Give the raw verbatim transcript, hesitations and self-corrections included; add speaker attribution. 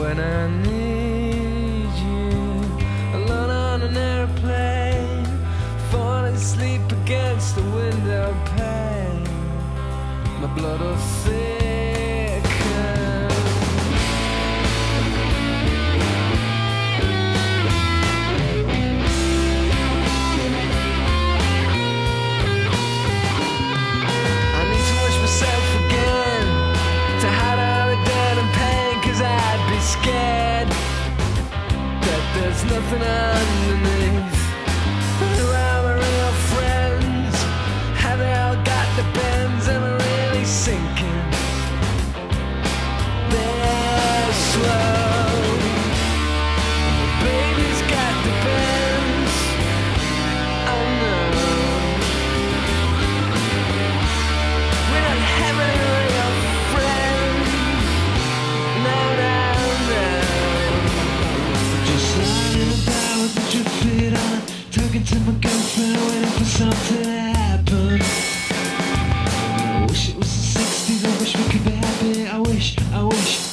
Speaker 1: when I need you. Alone on an airplane, falling asleep against the window pane. My blood will thicken. I need to wash myself again, to hide all the dirt and pain, 'cause I'd be scared that there's nothing underneath. Who are my real friends? Have they all got the bends? Am I really sinking? They're slow. Baby's got the bends. Oh no, we're not having a real friend. No, no, no. Just lying about with the drip fit on, talking to my girlfriend, waiting for something to happen. I wish it was the sixties, I wish we could be happy. I wish, I wish